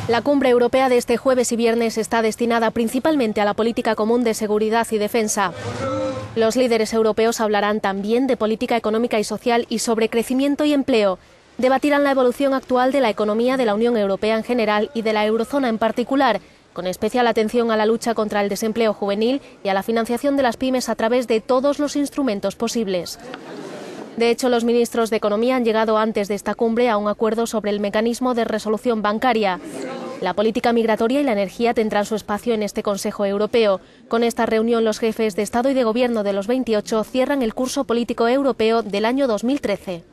La cumbre europea de este jueves y viernes está destinada principalmente a la política común de seguridad y defensa. Los líderes europeos hablarán también de política económica y social y sobre crecimiento y empleo. Debatirán la evolución actual de la economía de la Unión Europea en general y de la eurozona en particular, con especial atención a la lucha contra el desempleo juvenil y a la financiación de las pymes a través de todos los instrumentos posibles. De hecho, los ministros de Economía han llegado antes de esta cumbre a un acuerdo sobre el mecanismo de resolución bancaria. La política migratoria y la energía tendrán su espacio en este Consejo Europeo. Con esta reunión, los jefes de Estado y de Gobierno de los 28 cierran el curso político europeo del año 2013.